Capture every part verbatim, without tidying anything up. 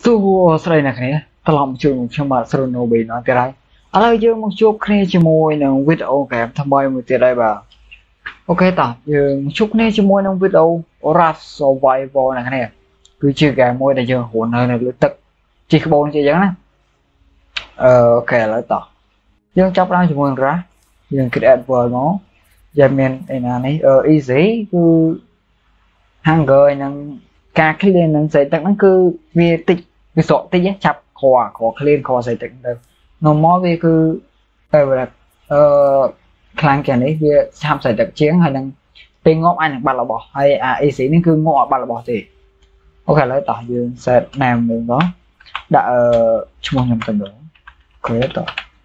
Su sợi này này, ta làm trường trong mặt sợi nô bì nói cái đấy. À lại dương một chút này chỉ môi nè video kèm tham bài một tiền đây bà. Ok ta, dương một chút này chỉ môi nè video Ora survival này này. Cứ chưa kèm môi này dương hồn hơi này lưỡi tật. Chỉ có bốn chỉ giống nè. Ờ ok lại ta. Dương chấp ra chỉ môi ra. Dương create world nó. Jamen này này ờ easy cứ hàng gơi năng ca khi lên năng xây tận năng cứ vì tịch vì sọ tịch á chập khò khò lên khò xây tận được nó mó vì cứ ờ là ờ khang cái này vì tham xây tận chiến hay năng tên ngọc anh bạn là bỏ hay à y sĩ nên cứ ngọ bạn là bỏ thì ok lấy tỏ dương sẽ làm được đó đã chung nhầm tầm đó kế tỏ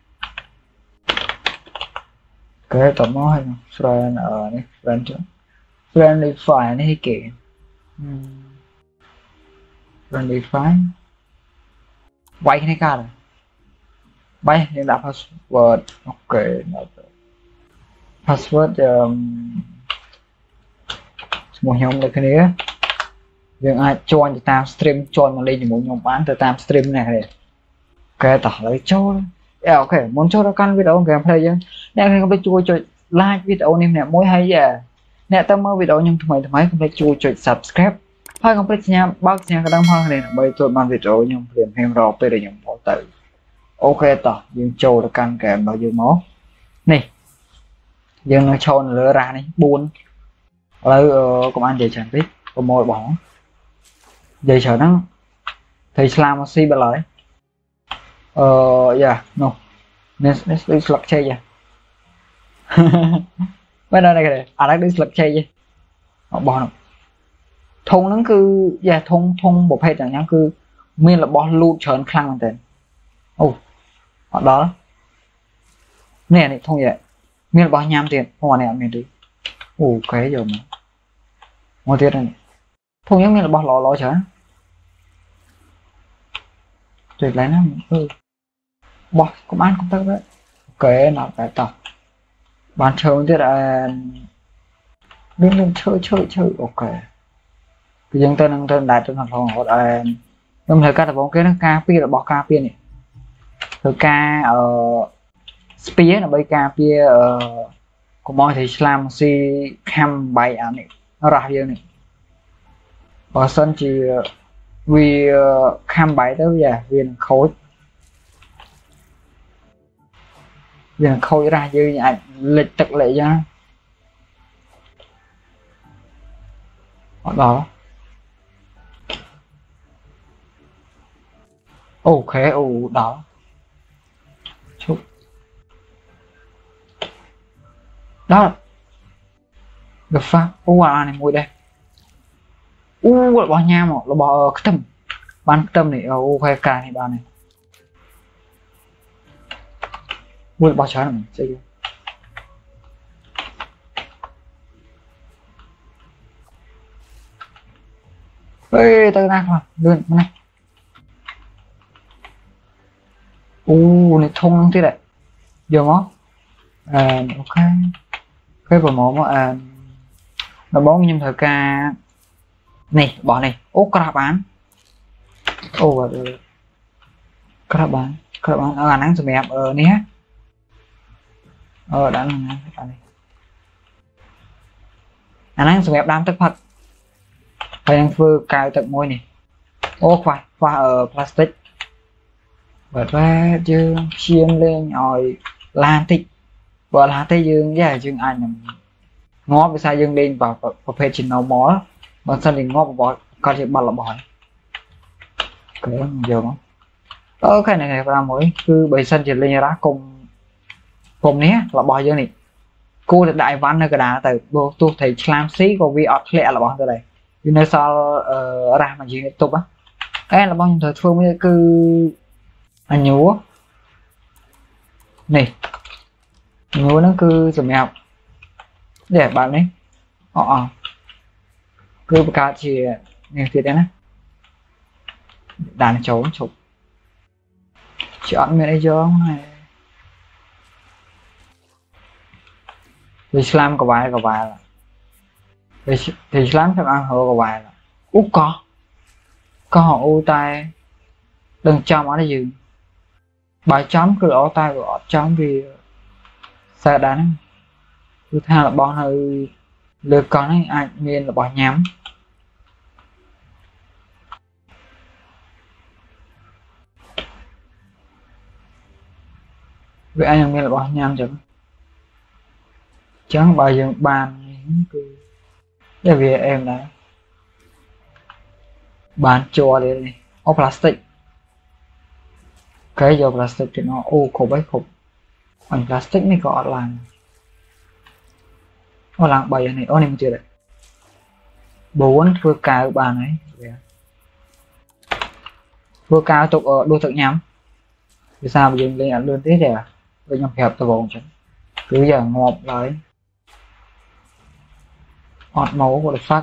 kế tỏ nó hay friend ở này friend chứ friendly fire này kì friendly fire quay cái này cả rồi bay hiện đã password ok password um, một nhóm là cái này nhưng ai join thì tam stream join mà lên thì một nhóm bán từ tam stream này này ok tỏ lấy cho ok muốn cho nó căn video gameplay chứ nè không biết chui cho like video này nè mỗi hay giờ nè tao mới video nhưng thay thay không biết chui cho subscribe hay không biết nha bác nha cái đăng hoa này là bây tôi mang video nhưng liền thêm rồi bây giờ những bỏ tự ok tỏ nhưng cho nó căn kèm bao nhiêu máu này nhưng nó cho nó lỡ ra này buồn lấy công an để chẳng biết có mồi bỏ vậy chờ nó thì làm gì bây giờ ờ dạ no next next đi slug chơi vậy bây giờ này cái à đang đi slug chơi vậy họ bỏ thùng nó cứ dạ thùng thùng bộ phê chẳng nhá cứ miền là bỏ lụt chớn khăng bằng tiền ô họ đó nè này thùng vậy miền là bỏ nhám tiền không này miền đi ồ cái giờ mà một tiền này thùng những miền là bỏ lò lò chớn tuyệt lấy nó ừ bỏ cũng ăn cũng tất đấy ok nào phải tập bàn chơi thì là bên bên chơi chơi chơi ok cái dân tên năng tên đại trên thành phố họ là nhưng thời ca là bóng cái nó ca pia là bỏ ca pia này thời ca ở spear là bay ca pia ở của mọi thì làm si cam bay ảnh này nó ra như này ở sân chỉ vì cam bay tới giờ viên khối giờ khôi ra như ảnh lịch thực lệ cho họ đó ok ồ đó chút đó được pha ô à này mùi đây u là bỏ nha mà là bỏ cái tâm bán tâm này ô khoe cài này bao này mua bao trái này chơi ê tao đang mà lươn này u này thông thế này giờ nó à ok cái vào mỏ mà à nó bóng nhưng thời ca này bỏ này ô các bạn ô các bạn các bạn ở nắng rồi mẹ ở nhé ờ đã là này anh đang dùng đam tức phật thầy đang vừa cài tận môi này ô phải pha ở plastic bật ra chứ chiêm lên rồi lan tịch và lá tây dương với dương anh ngó với sai dương lên vào vào phê trình nào mó bằng sân đình ngó vào bò coi chuyện bằng là bò cái giờ nó ờ cái này ra mới cứ bảy sân chỉ lên ra cùng cùng nhé là bò dương này cô đại văn nơi cái đá từ bộ tôi thấy làm xí của vi ọt lẹ là bò từ đây vì nơi sao ra mà gì tục á cái là bao nhiêu thời phương mới cứ anh nhú này nhú nó cứ dùng mèo để bạn ấy họ cứ cả chỉ nghe thì đấy nè đàn chấu chụp chọn mẹ cho này Islam có vài có vài là thì Islam phải ăn hồ có vài là út có có họ u tay đừng chăm ở đây dừng bài chấm cứ ở tay của chấm vì xe đánh thứ hai là bọn hơi lừa con ấy anh miền là bỏ nhắm vì anh miền là bỏ nhắm chẳng chẳng bao giờ bàn cứ để vì em đấy bàn cho đây này ô plastic cái giờ plastic thì nó ô khổ bấy khổ bằng plastic mới có làm nó làm bài này ô này một chuyện đấy bốn vừa cao bàn ấy vừa cao tục ở đô thực nhắm vì sao bây giờ lên ăn luôn thế à với nhau hẹp tao vòng chứ cứ giờ ngọt lấy ngọt máu của được phát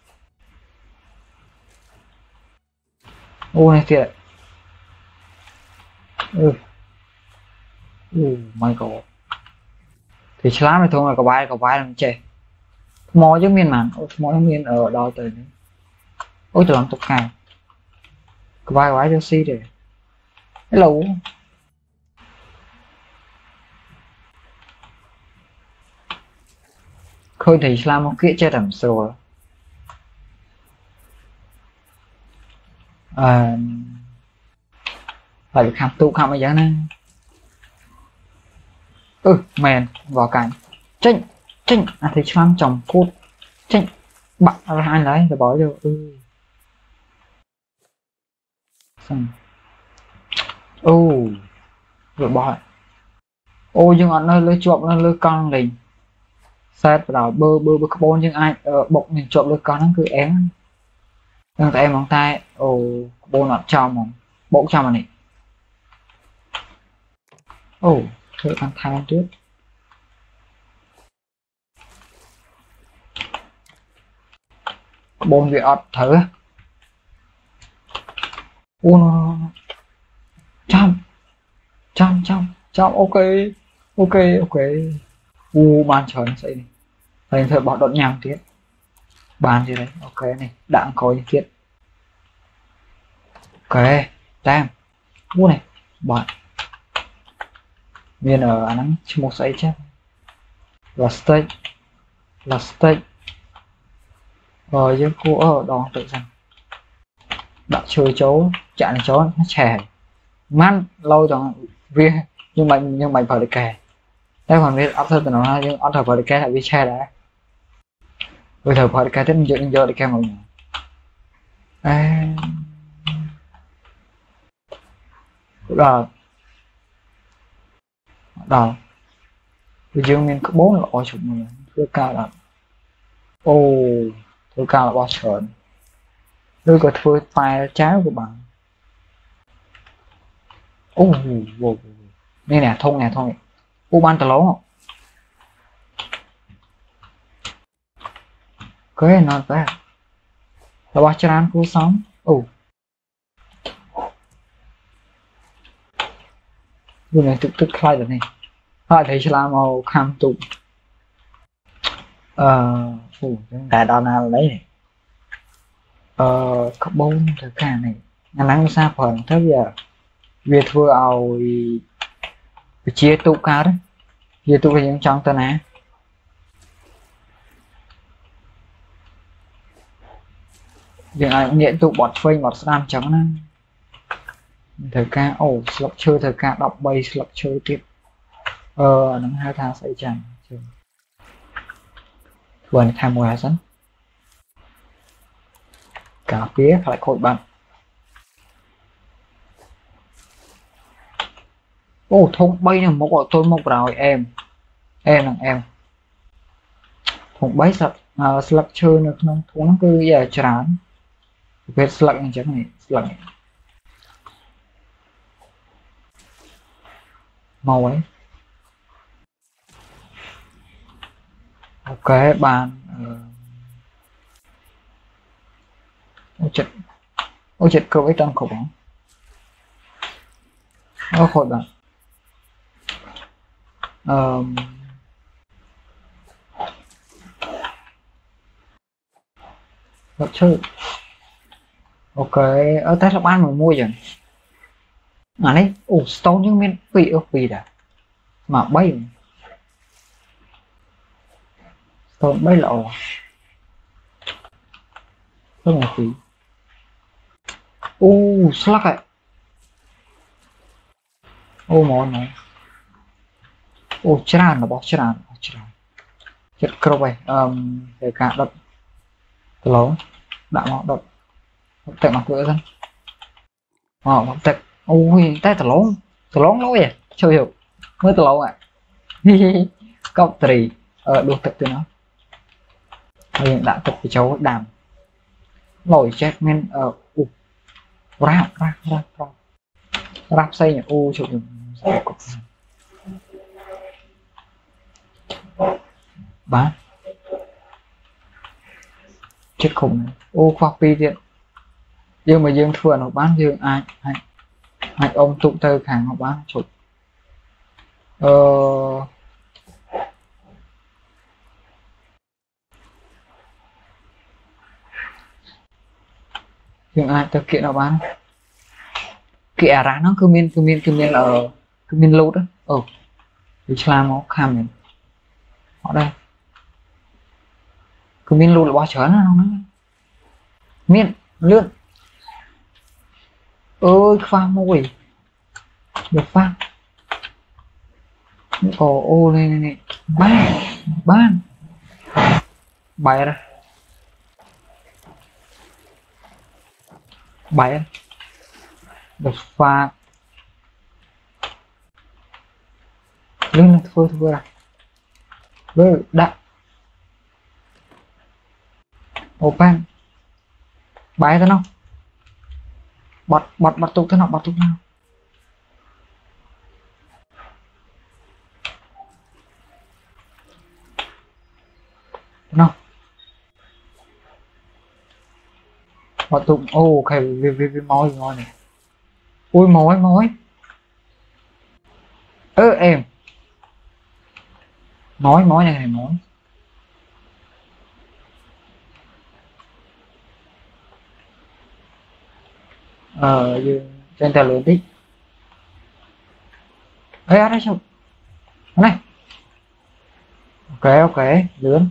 ô này thiệt ừ ừ my god thì slap này thôi là có bài có bài làm chè mò chứ miền màn mò miền ở đó tới đấy ôi trời làm tục cài có bài bài cho si để hello khơi thì slap một kia chơi đầm sờ à phải khám tụ khám ở giá này ừ mền vào cảnh chênh chênh à thì chăm chồng cút chênh bạn ra anh đấy rồi bỏ vô ừ xong ô rồi bỏ ô nhưng anh ơi lấy chuột nó lấy con liền xét vào bơ bơ bơ carbon nhưng ai ở bọc mình trộm lấy con nó cứ én nhưng tại em bằng tay ồ bô nó trong mà bộ trong mà này ồ thôi ăn thay trước bôn việc ọt thử u nó trong trong trong trong ok ok ok u ban trời nó sẽ đi thành thời bỏ đột nhàng tiếp bàn gì đấy ok này đạn có những thiết ok tam u này bạn miền ở anh nắng một sấy chứ là steak là steak rồi với cô ở đó tự rằng bạn chơi chó chạy chó nó chè man lâu rồi viên nhưng mà nhưng mà phải được kè đây còn biết áp thân nó nhưng áp thật phải được kè là vì che đã bây giờ phải được kè tính dựng giờ được kè mọi người rồi đó bây giờ mình có bốn là ở chụp mình thứ cao là ô thứ cao là bao trợn đôi có thôi tay trái của bạn ô vô đây nè thông nè thôi u ban tờ lố cái nó phải là bao tràn cú sóng ô vừa này tức tức khai rồi này họ thấy là màu cam tụng ờ phủ đại đòn nào lấy này ờ carbon thứ cả này ngắn nắng xa phần thế giờ việc vừa ao chia tụ cao đấy chia tụ cái những trong tên á việc ai nghiện tụ bọt phơi bọt sam trắng nè thời ca ồ slot chơi thời ca đọc bay slot chơi tiếp ờ nó hai tháng sẽ chẳng vừa này tham mùa dẫn cả phía lại hội bạn ô thông bay là một gọi tôi một rồi em em là em thông bay sập slot chơi được nó nó cứ giờ chán về slot như thế này slot màu ấy ok bạn ôi chết ôi chết cơ với trong khẩu bóng nó khổ bạn um, chơi ok ở Tết Long An mà mua rồi mà đấy ồ stone nhưng men bị ở vì đã mà bay stone bay lộ rất là phí ô slack ạ ô món này ô tràn nó bỏ tràn tràn chết cơ vậy um, để cả đợt lỗ đã ngọ đợt tệ mặt cửa dân ờ mặt tệ ôi tay tờ lỗ tờ lỗ lỗi à chưa hiểu mới tờ lỗ ạ cốc trì ờ đua thực từ nó hiện đã thực thì cháu đàm lỗi chết men ờ u rap rap rap rap rap xây nhỉ u chụp bán chết khủng ô khoa pi điện dương mà dương thừa nó bán dương ai hay hay ông tụng tơ hàng nó bán chụp ờ dương ai thực kiện nó bán kệ ra nó cứ miên cứ miên cứ miên ở cứ miên lâu đó ờ thì làm nó kham này họ đây cứ miên lâu là bao chở nó không miên lươn ơi pha môi được pha ồ ô này này này ban ban bài ra bài được pha lưng thôi thôi à với đã open bài thế nào bật bật bật tục thế nào bật tục nào nào bật tục ô cái vì vì vì máu ngon này ui mỏi mỏi ơ em mỏi mỏi này này mỏi ờ trên tờ lớn tích ấy á đấy sao này ok ok lớn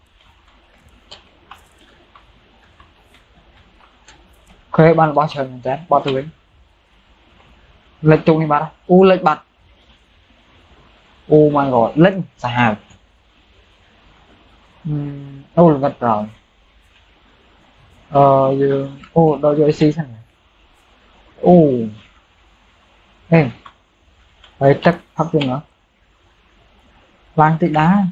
ok bạn bao giờ mình bao tuổi lệch chung đi bạn u lệch bật u mà gọi lệch xà đâu là vật rồi ờ giờ ô đâu rồi xí sao ô ê đấy chắc phát luôn nữa vang tích đá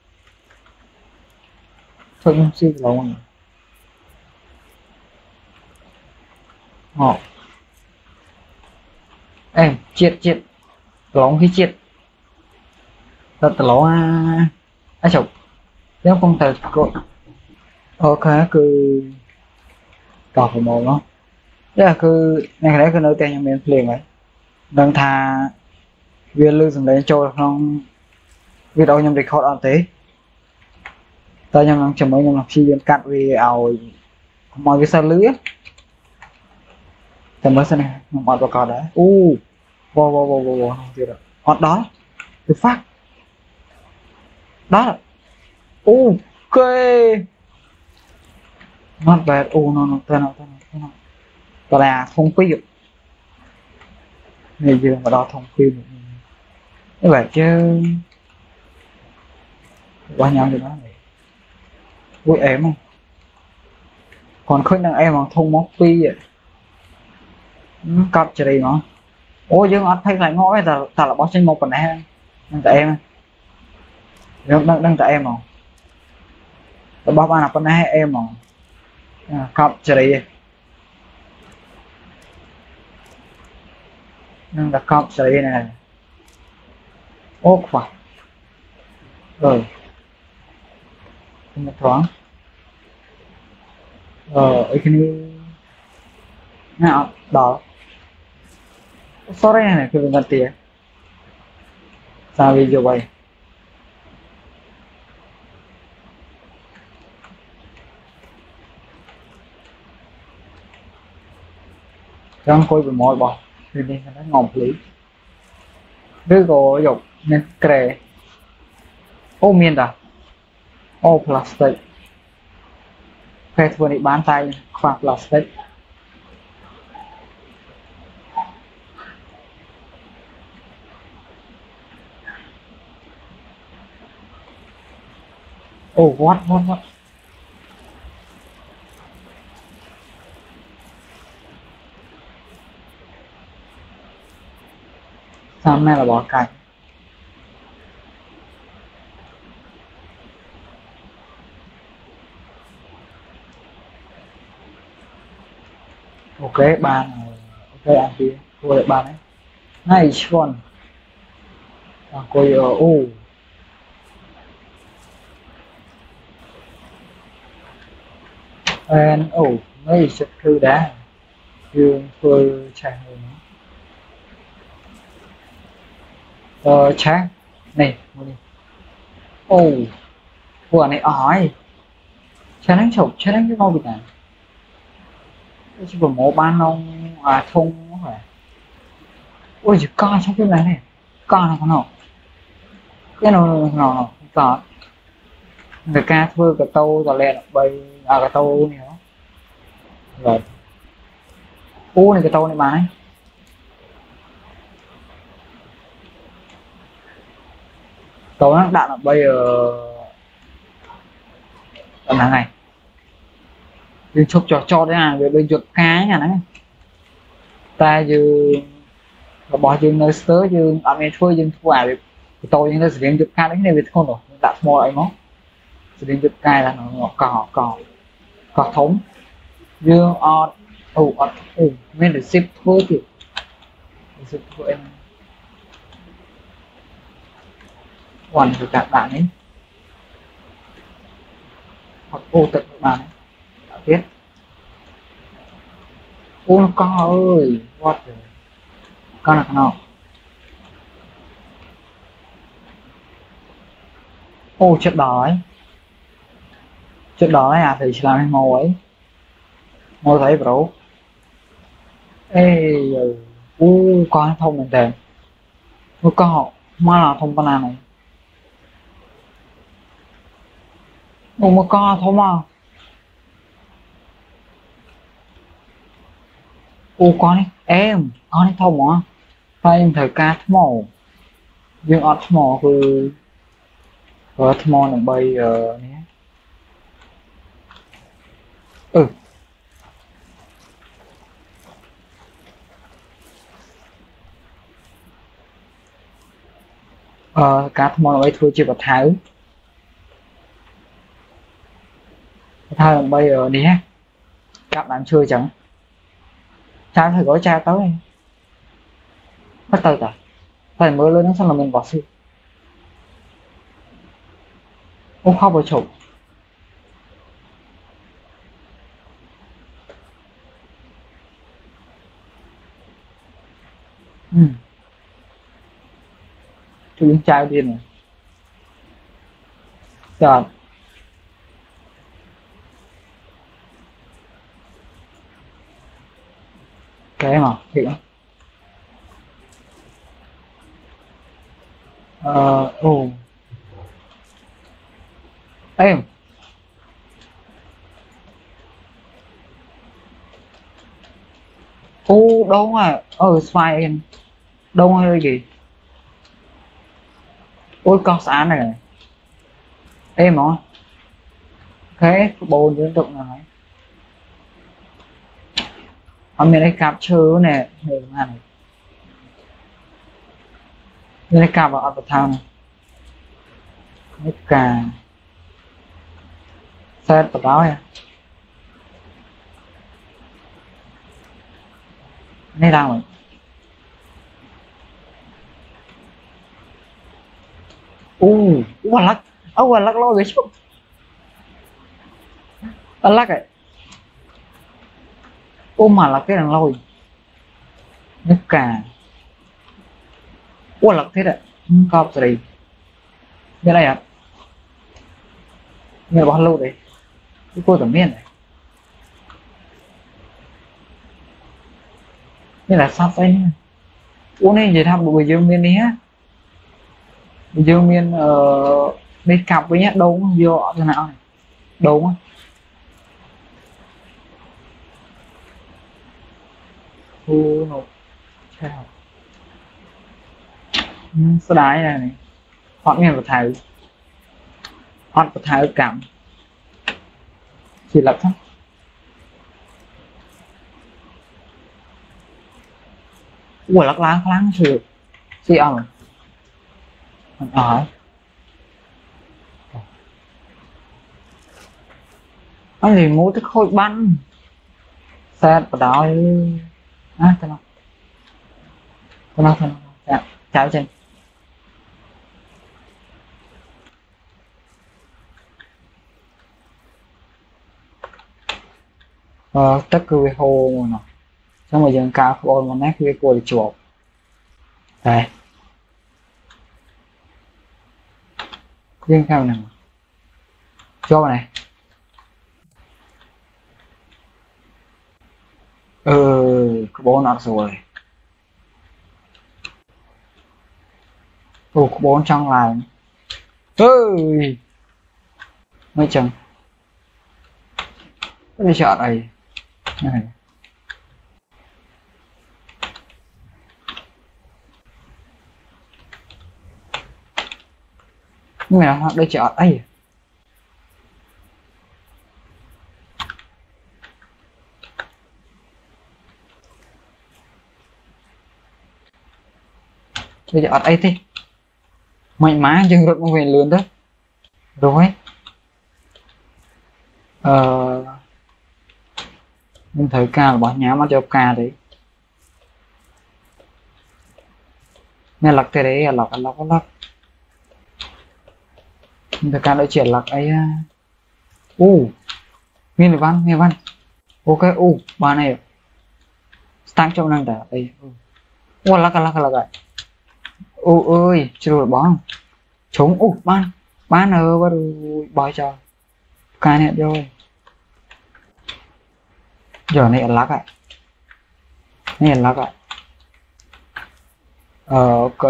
thôi không xí lâu rồi họ ê triệt triệt lóng khi triệt thật lóng à à chọc nếu không thể cội ok cứ cọc của mồm đó tức là cứ này đấy cứ nói tên nhà mình liền ấy đang thà viên lưu dừng lấy trôi không vì đâu nhầm địch họ đòn tế ta nhầm lòng chầm mới nhầm lòng chi viên cắt vì ảo mọi cái sao lưới chầm mới sao này mọi vào cò đấy u vô vô vô vô vô không được hot đó được phát đó ok not bad ô nó nó tên nó tên nó đó là thông quy người dương mà đo thông quy như vậy chứ qua nhau thì nó này vui em không còn khuyên rằng em bằng thông móc quy vậy cặp chỉ mà ôi dương anh thấy lại ngõ ta ta là bó sinh một phần này đang tại em đang đang đang tại em không bao ba là phần này em mà cặp chỉ nhưng là cặp chỉ này ô phải rồi một thoáng ờ ấy cái nào đó sorry này cái vấn đề sao video vậy đang coi về mọi bỏ thì nên nó ngọc lý đứa có dục nên kề ô miên à ô plastic cái vừa đi bán tay khoa plastic ô what what what sao này là bỏ cạnh ok bàn ok anh kia cô lại bàn ấy này chọn à, cô ở ô and ô mấy chất thư đá dương phơi chạy hơn ờ chắc này ô của này ỏi chả đánh chụp chả đánh cái mau bị nào chỉ vừa một ban ông à thung phải ôi chỉ coi trong phim này này coi nào nào cái nào nào nào có người ca thưa cái tâu rồi lên bay à cái tâu này đó rồi u này cái tâu này bán ấy tâu nó đạn ở bây giờ ở nào này đi chụp cho cho đấy à về bên chuột cái nhà này ta dư bỏ dương nơi sớ dương ở bên thua dương thua à tôi những cái sử dụng chuột cái đấy này về không rồi đặt mua lại nó sử dụng chuột cái là nó cỏ cỏ cỏ thống dương ọt ủ ọt ủ nên được ship thua thì ship thua em hoàn của các bạn ấy hoặc ô tận các bạn ấy biết ô con ơi what the con là con nào ô chất đỏ ấy chất đỏ ấy à thì chỉ làm màu ấy màu thấy bro ê ô con thông mình tệ ô con mà là thông banana này ô mà con thông mà ô con ấy em con ấy thông mà phải em thời ca màu nhưng ở màuคือở màu này bây giờ nhé ừ ờ cá màu này thôi chưa có tháo tháo bây giờ nhé các bạn chơi chẳng cha thầy gói cha tới bắt tay cả thầy mới lên nó xong là mình bỏ sự ô khóc vào chụp ừ chú đứng trai điên này trời cái mà thiệt ờ ồ em ô đâu à ờ spy em đâu hay gì ôi con sáng này em hả thế bồn liên tục này hôm nay capture nè người này đây cà vào ở thang này cà set vào đó nha này đâu rồi u u lắc u lắc lo cái chút lắc ấy ô mà là cái đằng lôi nước cà ô lắc thế đấy cọp gì đây này ạ người bao lâu đấy cái cô tổng miên này như là sao đây Ủa này vậy thăm bây giờ miền đi á bây giờ miền ở đi cặp với nhá đâu vô thế nào này đâu á ô nó chào số đáy này này hot miền của thầy hot của thầy cảm chỉ lập thôi ủa lắc lá láng sự gì ông ở anh thì mua cái khối bánh xe vào đó à thế nào thế nào thế nào dạ chào chị ờ tất cứ về hồ mà nó xong rồi dần cao ôn mà nát cái cô để chuột đây riêng cao này cho này ừ bố nó rồi ồ bốn trong lại ơi mấy chừng cái sợ này này nhưng mà họ đây chợ ấy bây giờ ở đây thì mạnh má chừng rất về lươn đó rồi ờ mình thấy ca là bỏ nhá mắt cho ca đấy nên lắc thế đấy lắc lắc lắc mình thấy ca đợi chuyển lắc ấy u miền văn miền văn ok u bà này start trong năng đã đây u lắc lắc lắc lại u ơi chưa bóng chống u ban ban ở bắt bòi cho ca này rồi giờ này lắc lại này lắc lại ờ ok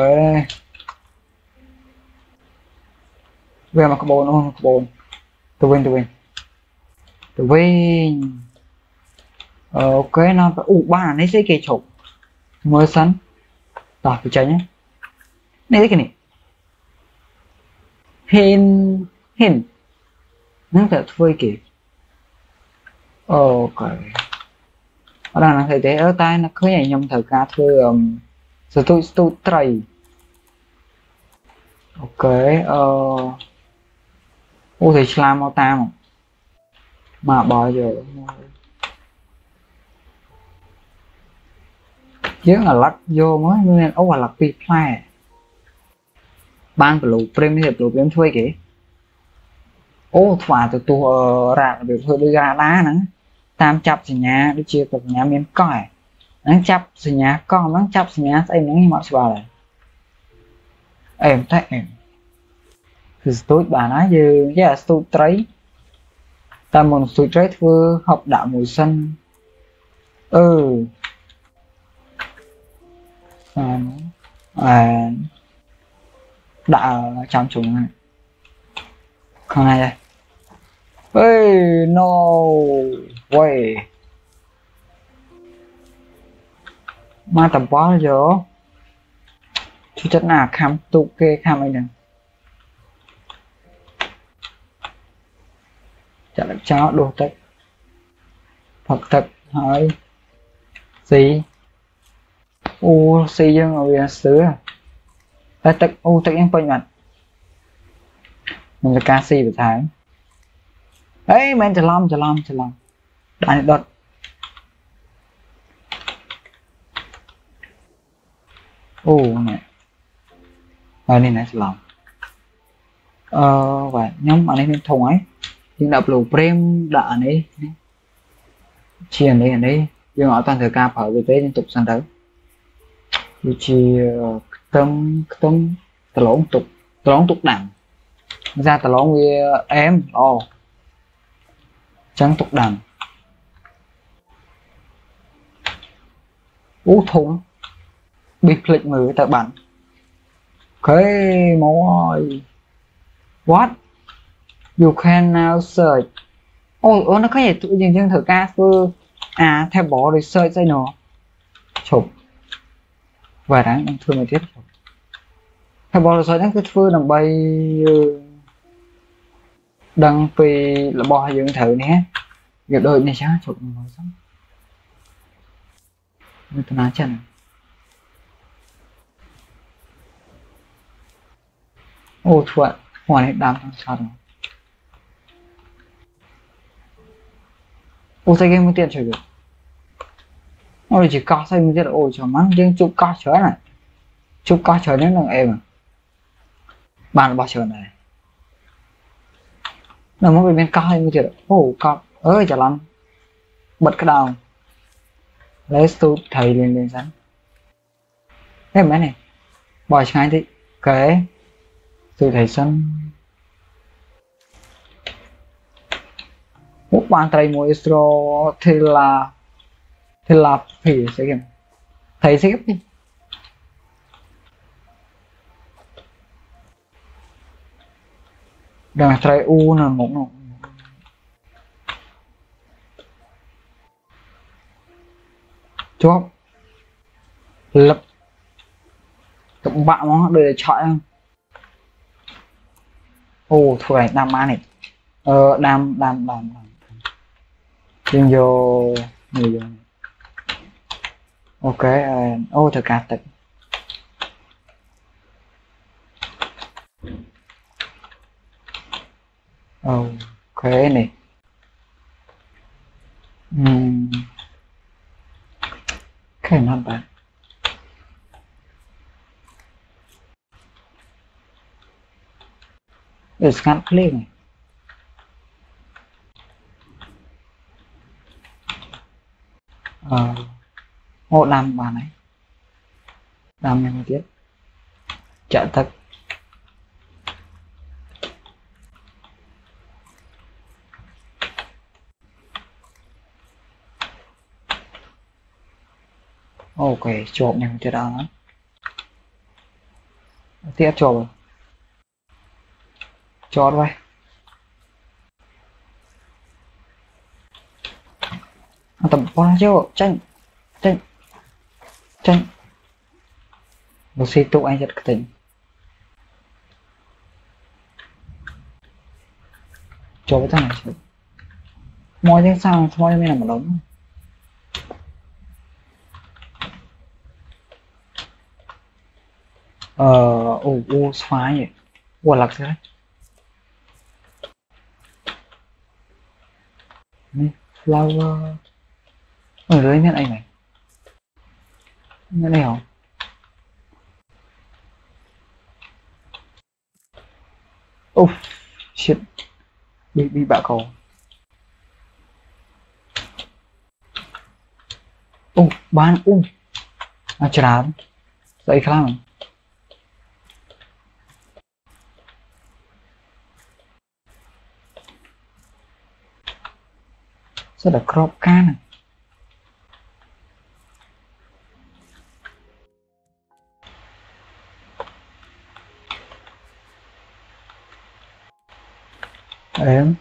về mà có bồn không có bồn tôi quên tôi quên tôi quên ờ ok nó u ba này sẽ kề chụp mới sẵn rồi tôi chạy nhé này cái này hình hình nó phải thôi kì ok ở đây là thầy thế ở tay nó cứ nhảy nhầm thở ca thưa um, rồi tôi tôi trầy ok ờ ô thì slam mau tam mà bao giờ chứ là lắc vô mới nên ấu là lắc bị play ban lục prem thì lục prem thuê kì ô thỏa từ tu ra được thôi đi ra đá nè tam chập gì nhà đi chia cục nhà miếng còi nó chập gì nhà con nó chập gì nhà em nó như mọi vào này em thấy em thì tôi bà nói như cái là tôi thấy ta muốn tôi thấy vừa học đạo mùi xanh ừ à đạo trong chúng này không ai đây hey no way mà tầm quá giờ chú chất nào khám tụ kê khám ấy nè chả được cháu đồ tích Phật thật hỏi gì u si dương ở việt xứ à tích u tích em quên mặt mình là ca si của tháng ấy men chờ lom chờ lom chờ lom đại đợt ô này ở đây này chờ lom ờ và nhóm anh em thùng ấy nhưng đập lù prem đã này chia này ở đây nhưng ở toàn thời ca phải về tế liên tục sang tới thì chỉ tâm tâm tờ lỗ tục tờ lỗ tục đẳng ra tờ lỗ với em ồ trắng tục đẳng ú thùng bị click mười tại bạn cái mối what you can now search ôi ôi nó có gì tụi dừng chân thử ca phương à theo bỏ rồi search dây nó chụp và đáng đang thương mà tiếp theo bỏ rồi search đang cứ phương đằng bay đăng phi là bỏ dừng thử nhé việc đợi này chắc chụp nó xong như tôi nói chân ô thuận hoàn hết đám thằng sao rồi ô sao game mới tiền chơi được ôi chỉ có sao mới tiền ôi cho mắng riêng chụp có chơi này chụp có chơi đến lần em bạn bao chơi này nó mới bên cao hay mới tiền ô cao ơi chả lắm bật cái đầu lấy tôi thầy lên lên rắn cái máy này bỏ ngay thì cái tôi thầy sân một bàn tay một extra thì là thì là thì sẽ kiếm thầy sẽ gấp đi đằng trai u là một nó chốt lập các bạn nó để chọi không ô thôi này đam má này ờ đam đam đam đừng vô người vô ok ô thật cả tịch ok này uhm. cái nào bạn để scan clip này ờ ô làm bà này làm như tiếp trợ thật ok chộp này tiếp đó tiếp chộp chót vậy tầm qua chứ tranh tranh tranh một xí tụ anh rất tỉnh cho cái thằng này chứ mọi tiếng sao mọi mới làm một đống ờ ô ô phá vậy ủa lạc thế đấy flower ở dưới nhận anh này nhận này không oh shit bị bị bạo cầu oh bán um à chán dậy khá lắm rất là crop can em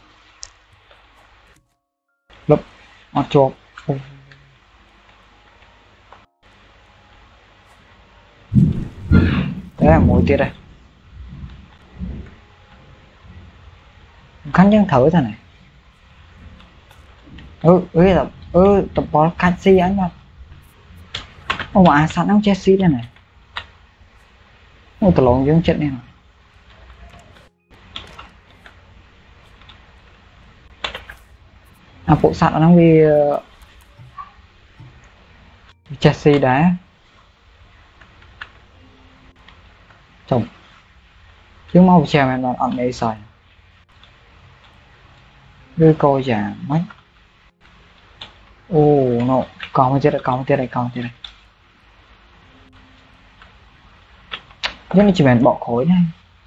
lấp nó chộp thế là mỗi tiết đây khán dân thử thế này ừ ừ tập ừ tập ball canxi anh mà ông mà sẵn ông Chelsea đây này ông tập lộn giống chết này mà à bộ sẵn nó vì uh, Chelsea đá chồng chứ mau chèo em là ăn đây xài đưa coi giả mấy ô nó còn một chết đây còn một chết đây còn một chết đây chứ nó chỉ bèn bỏ khối này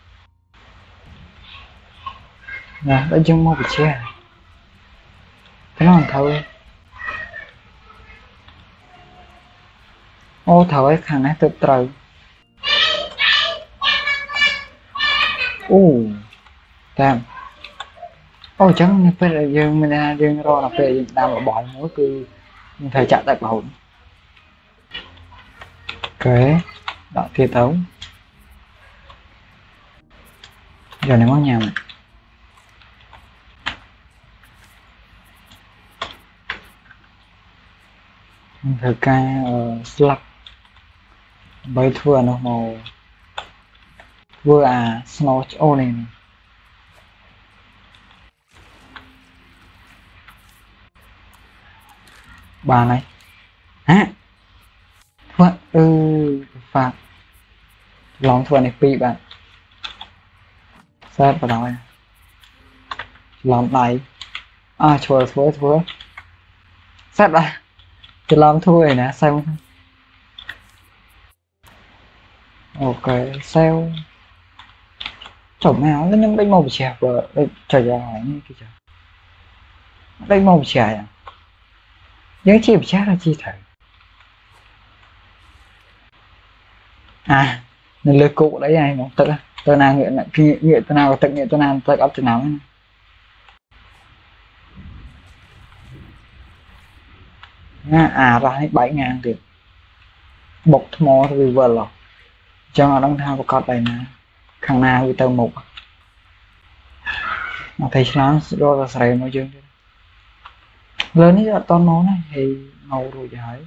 nè đã dưng mau bị che cái nó làm thôi ô thở ấy khả năng tự trời ô tam ô chẳng phải là dương mình là dương ro là phải làm một bọn mỗi cứ phải chặt tại bảo kế đó thì tấu giờ này món nhà mình thử ca slap bay thua nó màu vừa à snow ô này bà này á thua ừ phạt lòng thua này pi bạn sát vào đó lòng này à chùa thua thua sát ra thì lòng thua này nè sao ok sao chồng áo nó nhưng đánh màu chè vợ đây trời ơi như cái trời đánh màu chè à những chi bị chết là chi thử à nên lời cụ đấy này một tự tôi nào nguyện là khi nguyện tôi nào tự nguyện tôi nào tự ấp từ nào nha à ra hết bảy ngàn tiền bột mò thì vừa lọc cho nó đăng thao của con này nè khăn nào vì tờ một mà thầy nó rồi là sài môi trường lớn ấy là to nó này thì màu rồi giải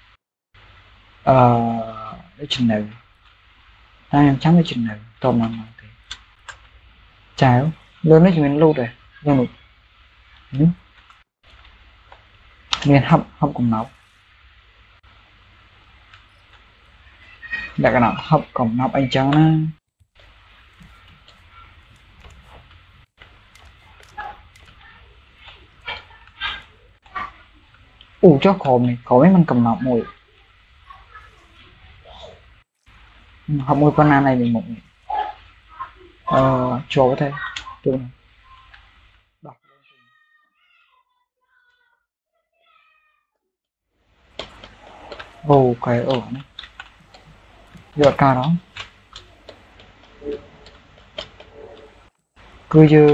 ờ cái trình này hai em chấm cái trình này to mà thì cháo lớn đấy thì mình lâu rồi nhưng mà ừ. Mình hấp hấp cùng nấu đã cái nào hấp cùng nấu anh trắng á ủ cho khổm này khổm ấy mình cầm nọc mùi học mùi con này mình mụn ờ cho thế tôi đọc ồ cái ở này giọt ca đó cứ như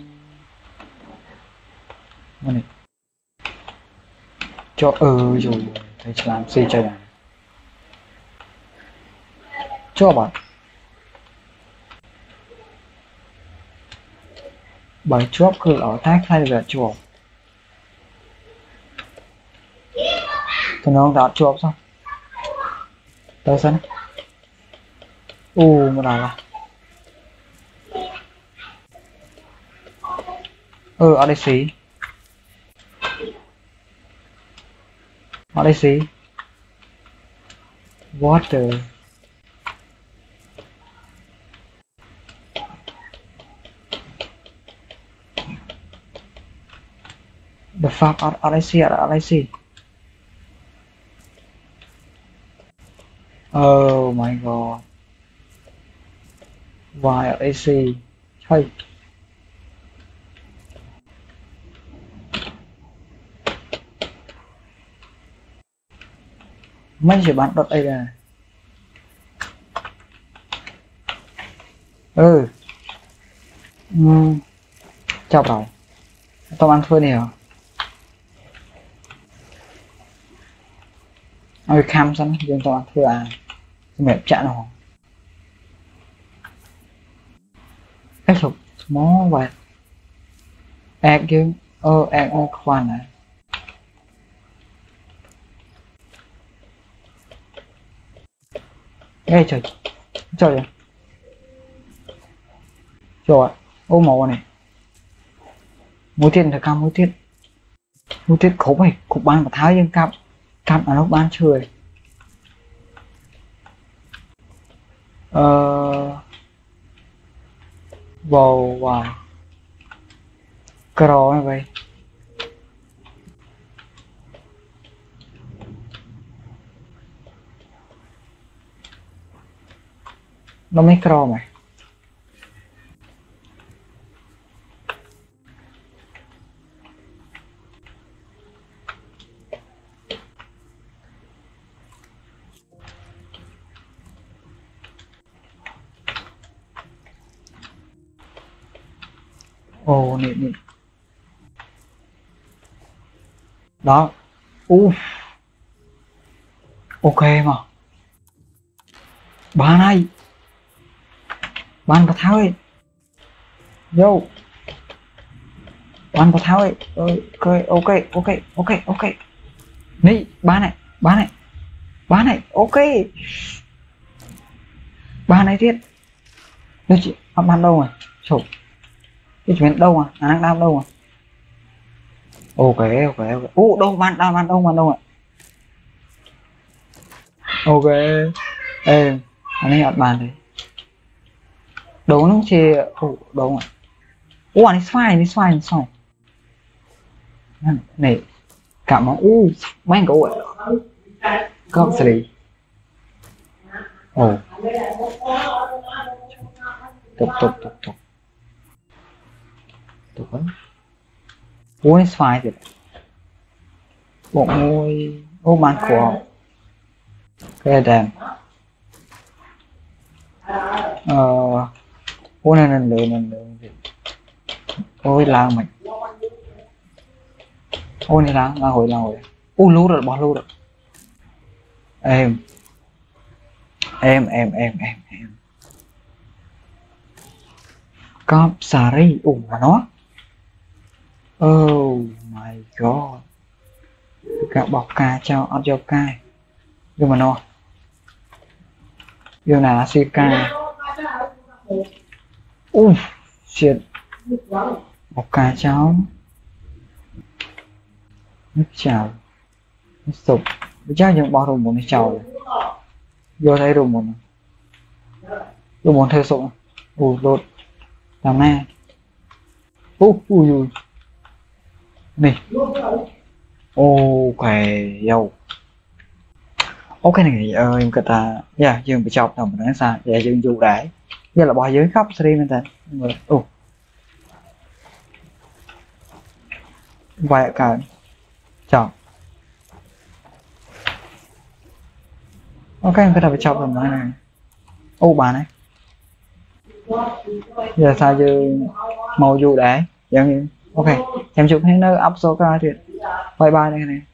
này cho ừ rồi thầy làm gì chơi này cho bạn bởi chốt cứ ở thác hay là chuột tôi nói đã chuột xong tới sân u mà là ừ ở đây xí ở đây xí water the fuck ở, ở đây xí ở đây xí oh my god why ở đây xí hey mấy chỉ bạn đột đây là ừ uhm. chào rồi tao ăn thôi nè ơi cam xong nhưng tao ăn thôi à mẹ chả nào cái sụp mó vậy ác chứ ơ ác nó khoan này nghe trời trời ơi trời ô màu này mũi tiền thật cam mũi tiền mũi tiền khổ mày cục ban mà thái dân cam cam ở nó ban chơi ờ vào vào cro này vậy nó mấy cro mày ô nè nè đó u ok mà bạn ơi bạn có tháo ơi vô bạn có tháo ơi ok ok ok ok ok nè bạn này bạn này bạn này ok bạn này thiết nó chị bạn đâu rồi chụp cái chuyện đâu mà à đang đau đâu mà ok ok ok u đâu bạn đâu bạn đâu bạn đâu ạ ok ê anh ấy ọt bàn đấy đâu nó chê ồ đâu ạ u anh ấy xoay anh ấy xoay anh ấy xoay này cảm ơn u mấy cậu ạ có xử lý ồ tục tục tục tục tục lắm u anh ấy xoay thì bộ môi ô man của cái đèn ờ ô này lần lượt lần lượt ôi lang mày ôi này lang lang hồi lang hồi ô lú rồi bỏ lú rồi em em em em em em cọp xà ri ủ mà nó oh my god cả bọc ca cho ăn cho cay nhưng mà nó yêu là xì ca ui shit bọc ca cháu nước chào nước sụp chắc những bao rùm muốn đi chào vô thấy rùm muốn rùm muốn thơ sụp ui lột làm nè ui ui ui này ok dâu ok này ơi người ta dạ dương bị chọc đồng nó sao dạ dương dù đãi giờ là bỏ dưới khóc stream lên tên ồ vài cả chọc ok người ta bị chọc đồng nó này ô bà này giờ sao dương màu dù đãi dạ ok em chụp hết nó up số ca thiệt bye bye này này